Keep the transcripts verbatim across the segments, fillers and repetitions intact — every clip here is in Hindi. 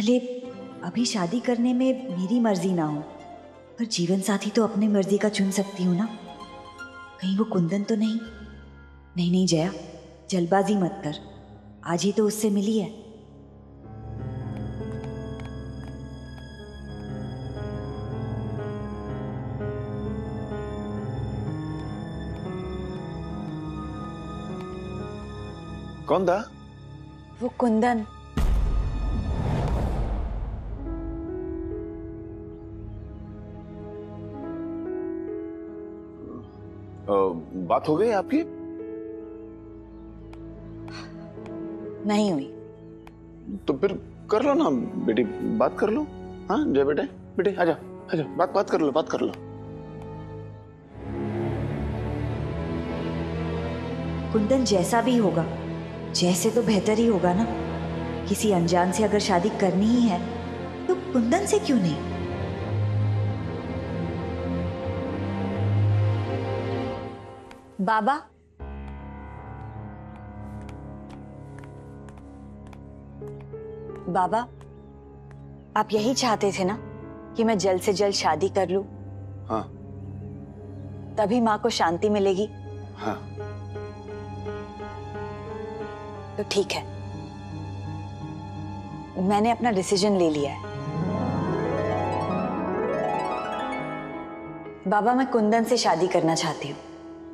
भले अभी शादी करने में मेरी मर्जी ना हो, पर जीवन साथी तो अपनी मर्जी का चुन सकती हूँ ना। कहीं वो कुंदन तो नहीं? नहीं नहीं जया, जल्दबाजी मत कर, आज ही तो उससे मिली है। कौन था? वो कुंदन। आ, बात हो गई आपकी? नहीं हुई। तो फिर कर लो ना बेटी, बात कर लो। हाँ जय बेटे, बेटे आजा आजा, बात बात कर लो, बात कर लो। कुंदन जैसा भी होगा, जैसे तो बेहतर ही होगा ना। किसी अनजान से अगर शादी करनी ही है तो कुंदन से क्यों नहीं? बाबा, बाबा आप यही चाहते थे ना कि मैं जल्द से जल्द शादी कर लूं? हाँ। तभी माँ को शांति मिलेगी। हाँ। तो ठीक है, मैंने अपना डिसीजन ले लिया है। बाबा मैं कुंदन से शादी करना चाहती हूँ।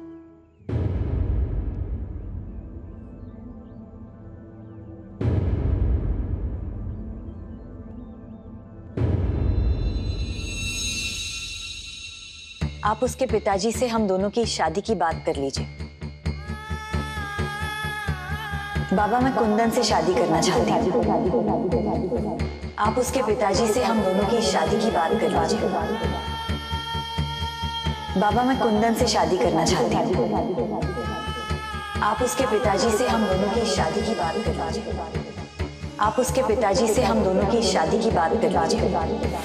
आप उसके पिताजी से हम दोनों की शादी की बात कर लीजिए। बाबा मैं कुंदन से शादी करना चाहती हूँ। आप उसके पिताजी से हम दोनों की शादी की बात कर लीजिए। बाबा मैं कुंदन से शादी करना चाहती हूँ। आप उसके पिताजी से हम दोनों की शादी की बात कर लीजिए। आप उसके पिताजी से हम दोनों की शादी की बात कर लीजिए।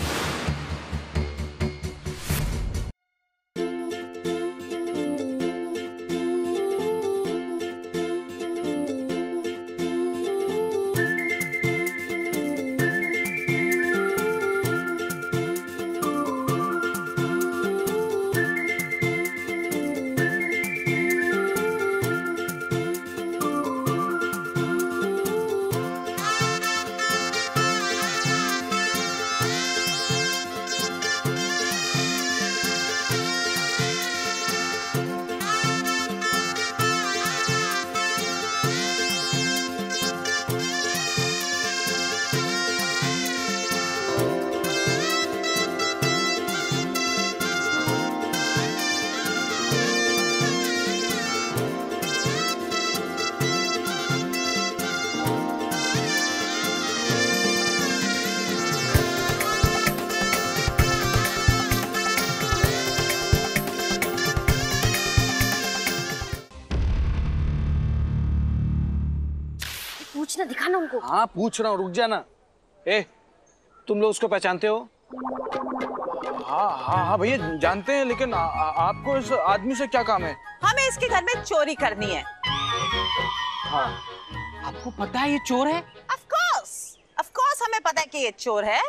पूछना, दिखाना उनको। हाँ पूछ रहा हूँ, रुक जाना। ए, तुम लोग उसको पहचानते हो? हाँ हाँ हाँ भैया जानते हैं, लेकिन आ, आ, आपको इस आदमी से क्या काम है? हमें इसके घर में चोरी करनी है। हाँ आपको पता है ये चोर है? Of course, of course हमें पता है कि ये चोर है।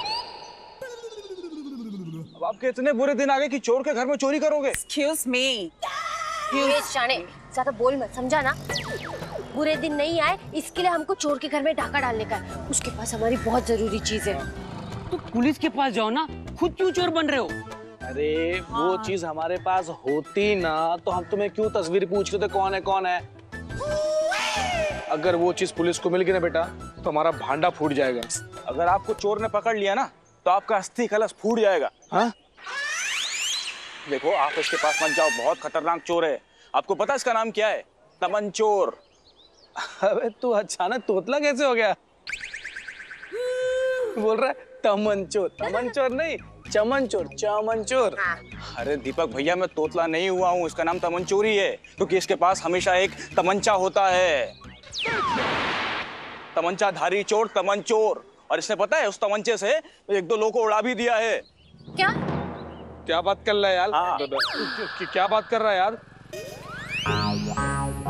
अब आपके इतने बुरे दिन आ गए कि चोर के घर में चोरी करोगे? Excuse me। ये शाने, ज्यादा बोल मत, समझा ना? बुरे दिन नहीं आए इसके लिए हमको चोर के घर में डाका डालने का है। उसके पास हमारी बहुत जरूरी चीज है। तो पुलिस के पास जाओ ना, खुद क्यों चोर बन रहे हो? अरे वो चीज हमारे पास होती ना तो हम तुम्हें क्यों तस्वीर पूछ रहे थे कौन है कौन है? अगर वो चीज पुलिस को मिल गई ना बेटा तो हमारा भांडा फूट जाएगा। अगर आपको चोर ने पकड़ लिया ना तो आपका अस्थि कलश फूट जाएगा। हाँ देखो आप इसके पास मत जाओ, बहुत खतरनाक चोर है। आपको पता इसका नाम क्या है? तमंचोर। अबे तू अचानक तोतला कैसे हो गया? बोल रहा है तमंचोर। तमंचोर नहीं, चमनचोर, चमनचोर। अरे दीपक भैया मैं तोतला नहीं हुआ हूँ, इसका नाम तमंचोर ही है क्योंकि इसके पास हमेशा एक तमंचा होता है। तमंचाधारी चोर तमंचोर। और इसने पता है उस तमंचे से एक दो लोगों को उड़ा भी दिया है। क्या क्या बात कर रहा है यार? हाँ। क्या बात कर रहा है यार?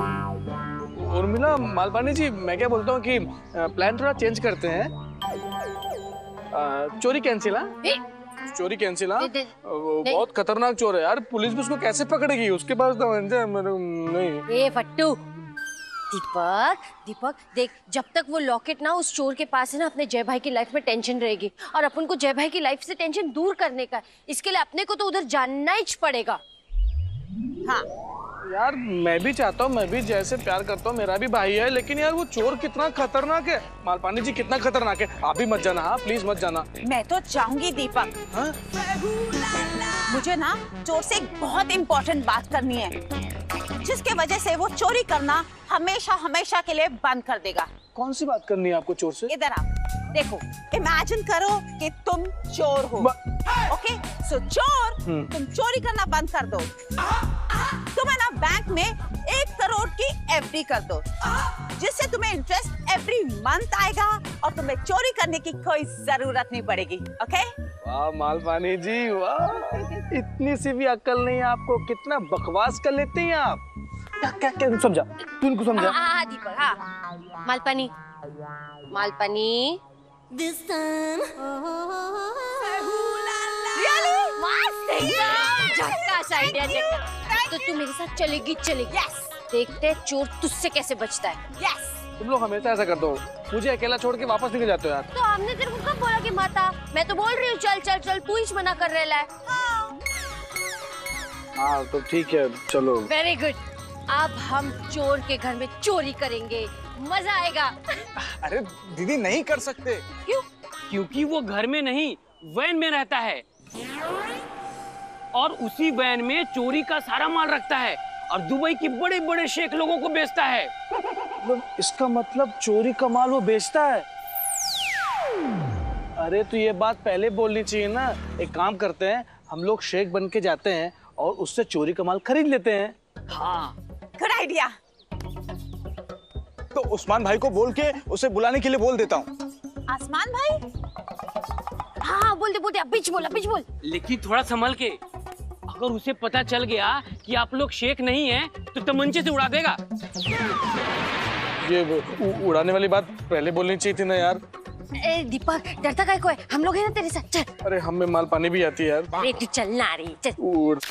उर्मिला मालपानी जी, मैं क्या बोलता हूँ कि प्लान थोड़ा चेंज करते हैं। आ, चोरी कैंसिल है, ए, चोरी कैंसिल है। दे- दे- वो नहीं। बहुत खतरनाक चोर है यार, पुलिस भी उसको कैसे पकड़ेगी? उसके पास तो नहीं। ए फट्टू, दीपक दीपक देख, जब तक वो लॉकेट ना उस चोर के पास है ना, अपने जय भाई की लाइफ में टेंशन रहेगी। और अपन को जय भाई की लाइफ से टेंशन दूर करने का है, इसके लिए अपने को तो उधर जाना ही पड़ेगा। हाँ यार मैं भी चाहता हूँ, मैं भी जैसे प्यार करता हूँ, मेरा भी भाई है, लेकिन यार वो चोर कितना खतरनाक है। मालपानी जी कितना खतरनाक है, आप भी मत जाना। हाँ प्लीज मत जाना। मैं तो चाहूंगी दीपक। हाँ? मुझे ना चोर से एक बहुत इम्पोर्टेंट बात करनी है, जिसके वजह से वो चोरी करना हमेशा हमेशा के लिए बंद कर देगा। कौन सी बात करनी है आपको चोर से? इधर आओ, देखो, इमेजिन करो कि तुम चोर हो। ओके, सो चोर, तुम चोरी करना बंद कर दो। तुम्हें ना बैंक में एक करोड़ की एफडी कर दो, जिससे तुम्हें इंटरेस्ट एवरी मंथ आएगा और तुम्हें चोरी करने की कोई जरूरत नहीं पड़ेगी। ओके? वाह मालपानी जी वाह, इतनी सी भी अक्ल नहीं है आपको, कितना बकवास कर लेते हैं आप। क्या क्या क्या समझा तू, इनको समझा? हाँ हाँ दीपक, हाँ मालपानी मालपानी दिस टाइम मस्त एकदम झक्कास आइडिया। तो तू मेरे साथ चलेगी चलेगी। यस देखते हैं चोर तुझसे कैसे बचता है। यस। तुम लोग हमेशा ऐसा कर दो, मुझे अकेला छोड़ के वापस निकल जाते हो यार। तो हमने तेरे को कब बोला कि माता? मैं तो बोल रही हूँ चल चल चल, तू ही मना कर रहा है। हाँ तो ठीक है चलो। वेरी गुड, अब हम चोर के घर में चोरी करेंगे, मजा आएगा। अरे दीदी नहीं कर सकते। क्यों? क्योंकि वो घर में नहीं वैन में रहता है, और उसी वैन में चोरी का सारा माल रखता है और दुबई के बड़े बड़े शेख लोगों को बेचता है। मतलब इसका मतलब चोरी का माल वो बेचता है? अरे तो ये बात पहले बोलनी चाहिए ना। एक काम करते हैं, हम लोग शेख बन के जाते हैं और उससे चोरी का माल खरीद लेते हैं। हाँ गुड आइडिया। तो उस्मान भाई को बोल के उसे बुलाने के लिए बोल देता हूँ। आसमान भाई? हाँ बोल दे बोल दे, अब बीच बोल, अब बीच बोल। लेकिन थोड़ा संभल के, अगर उसे पता चल गया कि आप लोग शेख नहीं हैं, तो तमंचे से उड़ा देगा। ये उ, उड़ाने वाली बात पहले बोलनी चाहिए थी ना यार। ए दीपक, डरता काय को है? हम लोग हैं ना तेरे साथ, चल। अरे हम में माल पानी भी आती है यार। अरे तू चल ना रही, चल। उड़।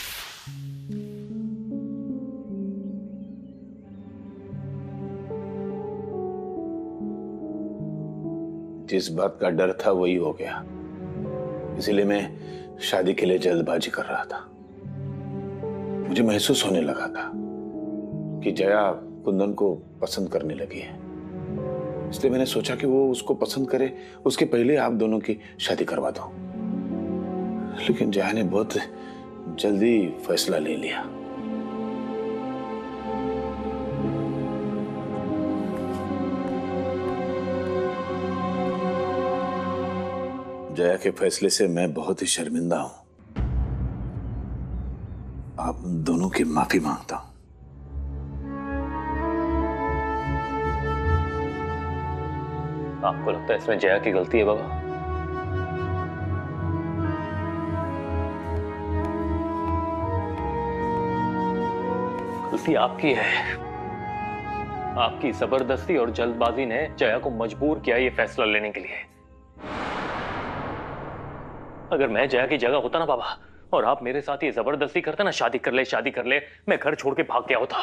जिस बात का डर था वही हो गया, इसीलिए मैं शादी के लिए जल्दबाजी कर रहा था। मुझे महसूस होने लगा था कि जया कुंदन को पसंद करने लगी है, इसलिए मैंने सोचा कि वो उसको पसंद करे उसके पहले आप दोनों की शादी करवा दो। लेकिन जया ने बहुत जल्दी फैसला ले लिया। जया के फैसले से मैं बहुत ही शर्मिंदा हूं। आप दोनों की माफी मांगता हूं। आपको लगता है इसमें जया की गलती है बाबा? गलती आपकी है। आपकी जबरदस्ती और जल्दबाजी ने जया को मजबूर किया ये फैसला लेने के लिए। अगर मैं जया की जगह होता ना बाबा, और आप मेरे साथ ये जबरदस्ती करते ना, शादी कर ले शादी कर ले, मैं घर छोड़ के भाग गया होता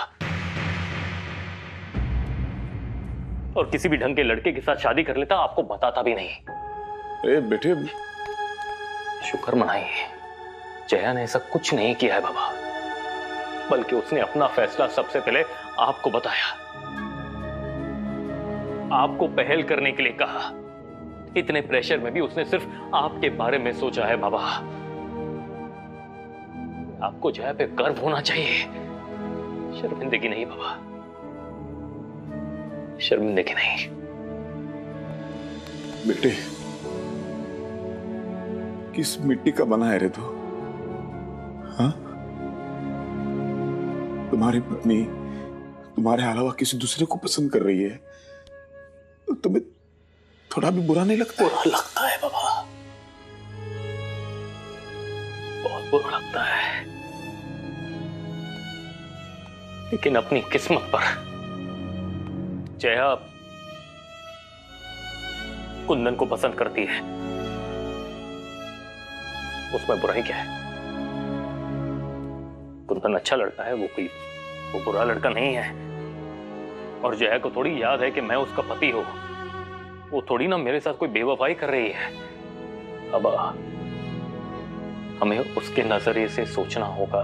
और किसी भी ढंग के लड़के के साथ शादी कर लेता, आपको बताता भी नहीं। ए बेटे, शुक्र मनाइए, जया ने ऐसा कुछ नहीं किया है बाबा, बल्कि उसने अपना फैसला सबसे पहले आपको बताया, आपको पहल करने के लिए कहा। इतने प्रेशर में भी उसने सिर्फ आपके बारे में सोचा है बाबा। आपको जया पे गर्व होना चाहिए, शर्मिंदगी नहीं बाबा, शर्मिंदगी नहीं। बेटे, किस मिट्टी का बना है रे तू? हाँ? तुम्हारी पत्नी तुम्हारे अलावा किसी दूसरे को पसंद कर रही है, तुम्हें थोड़ा भी बुरा नहीं लगता? बुरा लगता है बाबा, बहुत बुरा लगता है, लेकिन अपनी किस्मत पर जया कुंदन को पसंद करती है। उसमें बुराई क्या है? कुंदन अच्छा लड़का है, वो कोई वो बुरा लड़का नहीं है। और जया को थोड़ी याद है कि मैं उसका पति हूं। वो थोड़ी ना मेरे साथ कोई बेवफाई कर रही है। अब हमें उसके नजरिए से सोचना होगा।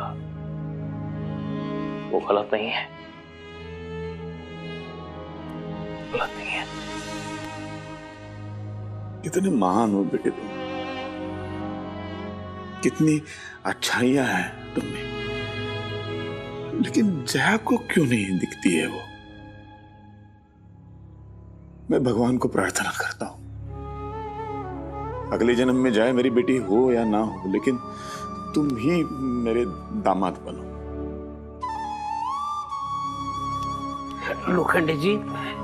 वो गलत नहीं है, गलत नहीं है। कितने महान हो बेटे तुम, कितनी अच्छाइयां हैं तुम में, लेकिन जया को क्यों नहीं दिखती है वो? मैं भगवान को प्रार्थना करता हूं अगले जन्म में जया मेरी बेटी हो या ना हो, लेकिन तुम ही मेरे दामाद बनो। लोखंडे जी,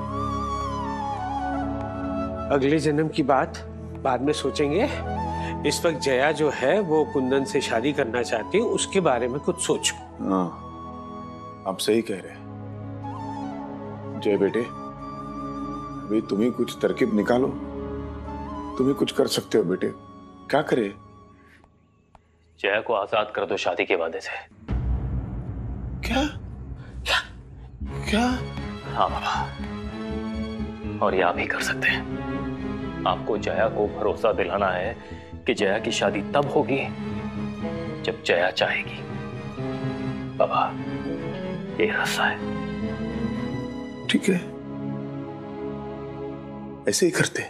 अगले जन्म की बात बाद में सोचेंगे। इस वक्त जया जो है वो कुंदन से शादी करना चाहती है, उसके बारे में कुछ सोचो। हाँ, आप सही कह रहे हैं। जय बेटे, अभी तुम ही कुछ तरकीब निकालो। तुम ही कुछ कर सकते हो बेटे, क्या करे? जया को आजाद कर दो शादी के वादे से। क्या क्या क्या? हाँ बाबा, और ये आप ही कर सकते हैं। आपको जया को भरोसा दिलाना है कि जया की शादी तब होगी जब जया चाहेगी। बाबा, ये रास्ता है। ठीक है, ऐसे ही करते।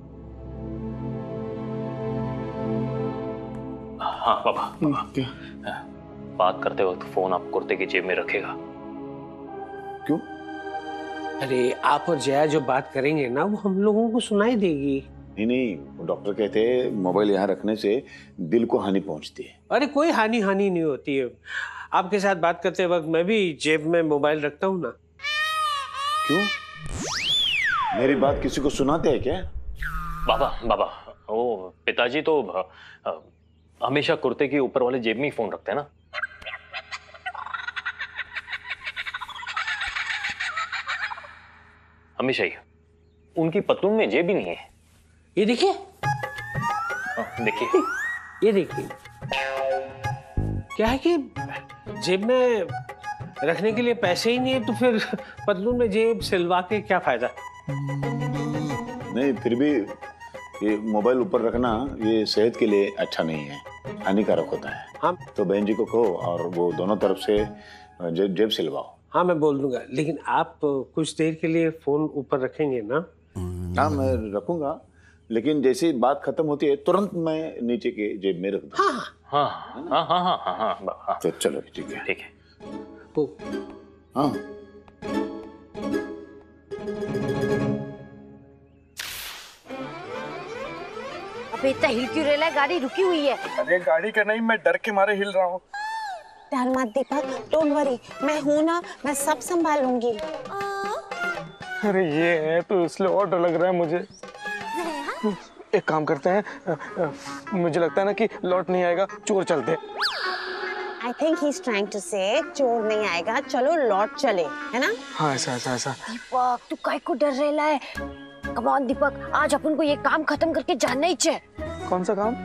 हाँ बाबा, बाबा क्या? बात करते वक्त फोन आप कुर्ते की जेब में रखेगा। क्यों? अरे आप और जया जो बात करेंगे ना वो हम लोगों को सुनाई देगी। नहीं नहीं, वो डॉक्टर कहते हैं मोबाइल यहाँ रखने से दिल को हानि पहुंचती है। अरे कोई हानि हानि नहीं होती है। आपके साथ बात करते वक्त मैं भी जेब में मोबाइल रखता हूँ ना। क्यों? मेरी बात किसी को सुनाते हैं क्या? बाबा बाबा, ओ पिताजी तो आ, हमेशा कुर्ते के ऊपर वाले जेब में ही फोन रखते हैं ना। हमेशा ही। उनकी पतलून में जेब ही नहीं है। ये देखिए, देखिए, ये देखिए, क्या है कि जेब में रखने के लिए पैसे ही नहीं है तो फिर पतलून में जेब सिलवा के क्या फायदा? नहीं, फिर भी ये मोबाइल ऊपर रखना ये सेहत के लिए अच्छा नहीं है, हानिकारक होता है। हाँ, तो बहन जी को कहो और वो दोनों तरफ से जेब जेब सिलवाओ। हाँ मैं बोल दूंगा, लेकिन आप कुछ देर के लिए फोन ऊपर रखेंगे ना? हाँ मैं रखूंगा, लेकिन जैसे बात खत्म होती है तुरंत मैं नीचे के जेब में रख दूँ। हाँ हाँ हाँ हाँ हाँ हाँ हाँ हाँ। तो चलो ठीक है। ठीक है। ओ, हाँ अबे इतना हिल क्यों रहा है? गाड़ी रुकी हुई है। अरे गाड़ी का नहीं, मैं डर के मारे हिल रहा हूँ। डर मत दीपक, डोंट वरी, मैं हूं ना, मैं सब संभालूंगी। अरे ये है तो इसलिए और डर लग रहा है मुझे। एक काम करते हैं, मुझे लगता है ना कि लौट नहीं आएगा, चोर चलते हैं। I think he's trying to say चोर नहीं आएगा, चलो लौट चले, है ना? हाँ ऐसा ऐसा ऐसा। दीपक तू काय को डर रहा है? कम ऑन दीपक, आज अपन को ये काम खत्म करके जाना ही चाहिए। कौन सा काम?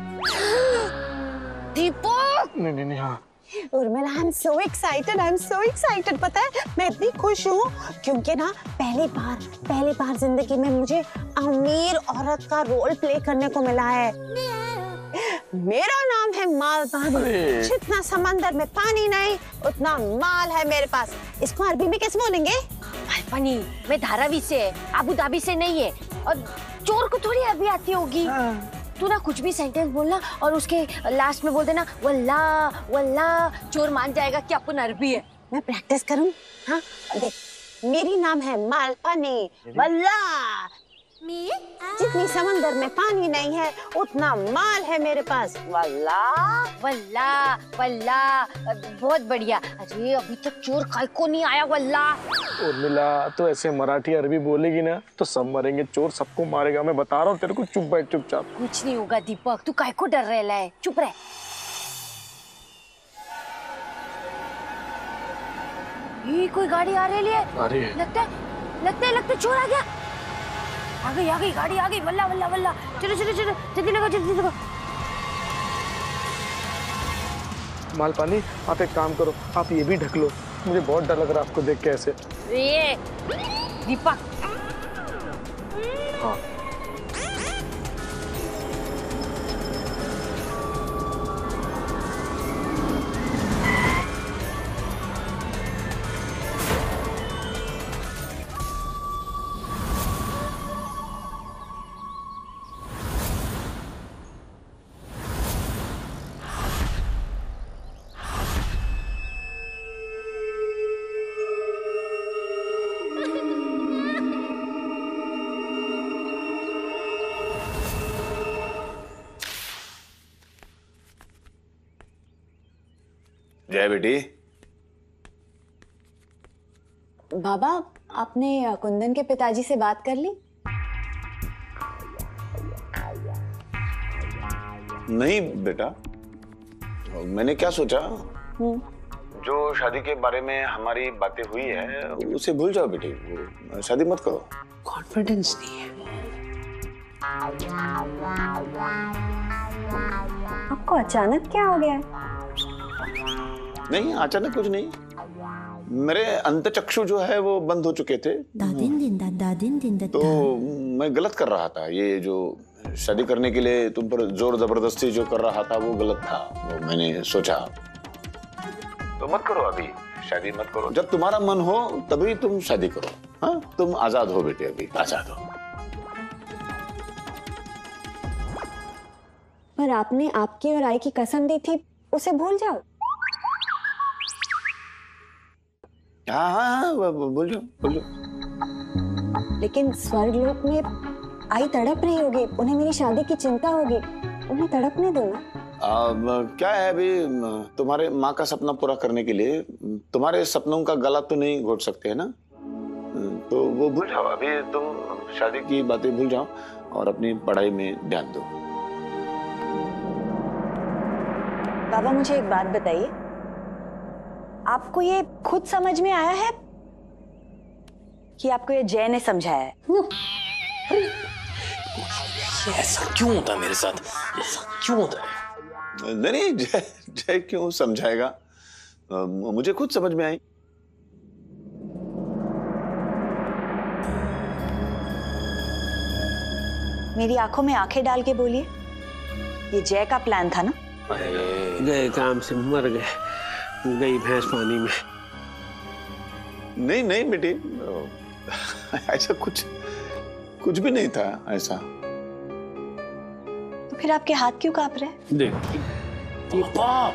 दीपक नहीं नहीं नहीं, हाँ Urmila, I am so excited, I am so excited. पता है मैं इतनी खुश हूँ क्योंकि ना पहली बार पहली बार जिंदगी में मुझे अमीर औरत का रोल प्ले करने को मिला है। मेरा नाम है मालपानी। जितना समंदर में पानी नहीं उतना माल है मेरे पास। इसको अरबी में कैसे बोलेंगे? मालपानी मैं धारावी से है, अबू धाबी से नहीं है। और चोर को थोड़ी अरबी आती होगी। तू ना कुछ भी सेंटेंस बोलना और उसके लास्ट में बोल देना वल्ला वल्ला, चोर मान जाएगा कि अपन अरबी है। मैं प्रैक्टिस करूं? हाँ देख, मेरी नाम है मालपानी वल्ला। जितनी समंदर में पानी नहीं है उतना माल है मेरे पास वल्ला वल्ला वल्ला। बहुत बढ़िया। अरे अभी तक चोर काय को नहीं आया वल्ला। उर्मिला तो ऐसे मराठी अरबी बोलेगी ना तो सब मरेंगे, चोर सबको मारेगा। मैं बता रहा हूँ तेरे को, चुप बैठ चुपचाप। कुछ नहीं होगा दीपक, तू काय को डर रहा है? चुप रह। ये कोई गाड़ी आ रही है। अरे लगता है लगता है लगता है चोर आ गया। आ गई आ गई गाड़ी आ गई। वल्ला वल्ला वल्ला। चलो चलो चलो जल्दी लगा जल्दी लगा। मालपानी आप एक काम करो, आप ये भी ढक लो, मुझे बहुत डर लग रहा है आपको देख के ऐसे। ये दीपक, हाँ जय बेटी। बाबा, आपने कुंदन के पिताजी से बात कर ली? नहीं बेटा, मैंने क्या सोचा, जो शादी के बारे में हमारी बातें हुई है उसे भूल जाओ बेटी, वो शादी मत करो। कॉन्फिडेंस नहीं है। आपको अचानक क्या हो गया है? नहीं, अचानक कुछ नहीं, मेरे अंतचक्षु जो है वो बंद हो चुके थे, तो मैं गलत कर रहा था। ये जो शादी करने के लिए तुम पर जोर जबरदस्ती जो कर रहा था वो गलत था, वो मैंने सोचा। तो मत करो अभी, शादी मत करो, जब तुम्हारा मन हो तभी तुम शादी करो। हाँ, तुम आजाद हो बेटे, अभी आजाद हो। पर आपने आपकी और आई की कसम दी थी, उसे भूल जाओ। हाँ हाँ हाँ, बोल जाओ बोल जाओ। लेकिन स्वर्गलोक में आई तड़प रही होगी, उन्हें मेरी शादी की चिंता होगी, उन्हें तड़पने दो ना। अब क्या है, अभी तुम्हारे माँ का सपना पूरा करने के लिए तुम्हारे सपनों का गला तो नहीं घोट सकते है ना, तो वो भूल जाओ। अभी तुम शादी की बातें भूल जाओ और अपनी पढ़ाई में ध्यान दो। बाबा, मुझे एक बात बताइए, आपको ये खुद समझ में आया है कि आपको ये जय ने समझाया है? ऐसा क्यों होता है मेरे साथ, ऐसा क्यों होता है? नहीं नहीं, जय जय क्यों समझाएगा, मुझे खुद समझ में आई। मेरी आंखों में आंखें डाल के बोलिए, ये जय का प्लान था ना? गए काम से मर गए, गई भैंस पानी में। नहीं नहीं बेटी, ऐसा कुछ कुछ भी नहीं था ऐसा। तो फिर आपके हाथ क्यों कांप रहे हैं? देख पापा,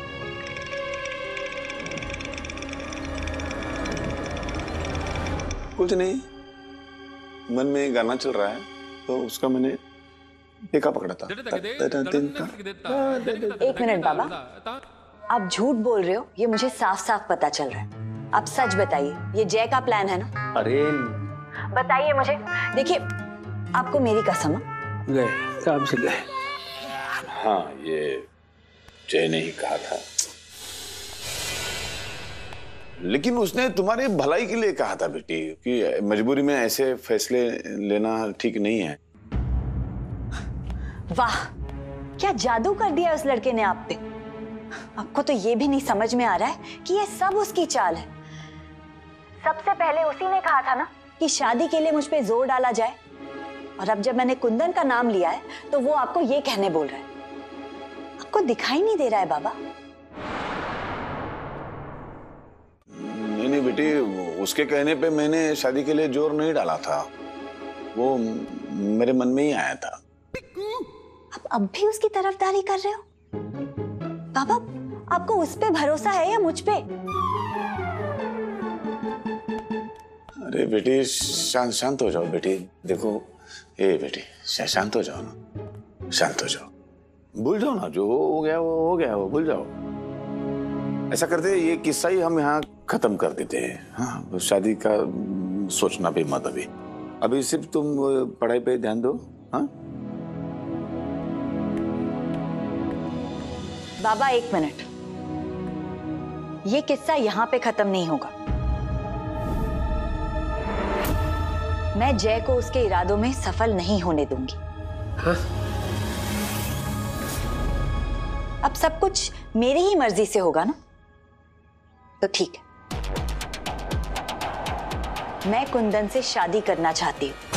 कुछ नहीं, मन में गाना चल रहा है तो उसका मैंने टेका पकड़ा था। एक मिनट बाबा, आप झूठ बोल रहे हो, ये मुझे साफ साफ पता चल रहा है। आप सच बताइए, ये जय का प्लान है ना? अरे बताइए मुझे। देखिए, आपको मेरी कसम। गए काम से गए। हाँ, ये जय ने ही कहा था, लेकिन उसने तुम्हारी भलाई के लिए कहा था बेटी, कि मजबूरी में ऐसे फैसले लेना ठीक नहीं है। वाह, क्या जादू कर दिया उस लड़के ने आप पे। आपको तो ये भी नहीं समझ में आ रहा है कि ये सब उसकी चाल है। सबसे पहले उसी ने कहा था ना कि शादी के लिए मुझ पे जोर डाला जाए, और अब जब मैंने कुंदन का नाम लिया है तो वो आपको ये कहने बोल रहा है। आपको दिखाई नहीं दे रहा है बाबा? नहीं नहीं बेटी, उसके कहने पे मैंने शादी के लिए जोर नहीं डाला था, वो मेरे मन में ही आया था। आप अब भी उसकी तरफदारी कर रहे हो? बाबा, आपको उस पे भरोसा है या मुझ पे? अरे बेटी, शांत शांत हो जाओ बेटी। देखो, ए बेटी, शांत हो जाओ ना, शांत हो जाओ, भूल जाओ ना, जो हो गया वो हो गया, वो भूल जाओ। ऐसा करते ये किस्सा ही हम यहाँ खत्म कर देते हैं। हाँ, शादी का सोचना भी मत अभी, अभी सिर्फ तुम पढ़ाई पे ध्यान दो। हाँ बाबा, एक मिनट, ये किस्सा यहाँ पे खत्म नहीं होगा। मैं जय को उसके इरादों में सफल नहीं होने दूंगी। हाँ? अब सब कुछ मेरी ही मर्जी से होगा ना, तो ठीक है। मैं कुंदन से शादी करना चाहती हूँ।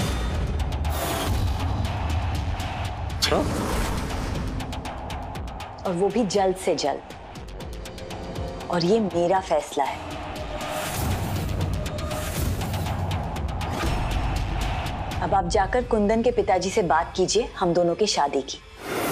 और वो भी जल्द से जल्द। और ये मेरा फैसला है। अब आप जाकर कुंदन के पिताजी से बात कीजिए हम दोनों की शादी की।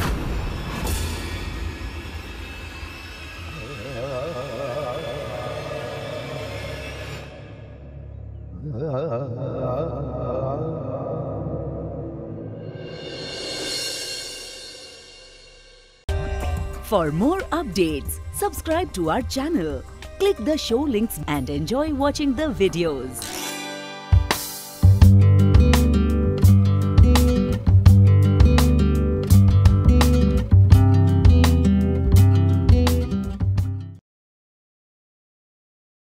For more updates, subscribe to our channel, click the show links and enjoy watching the videos.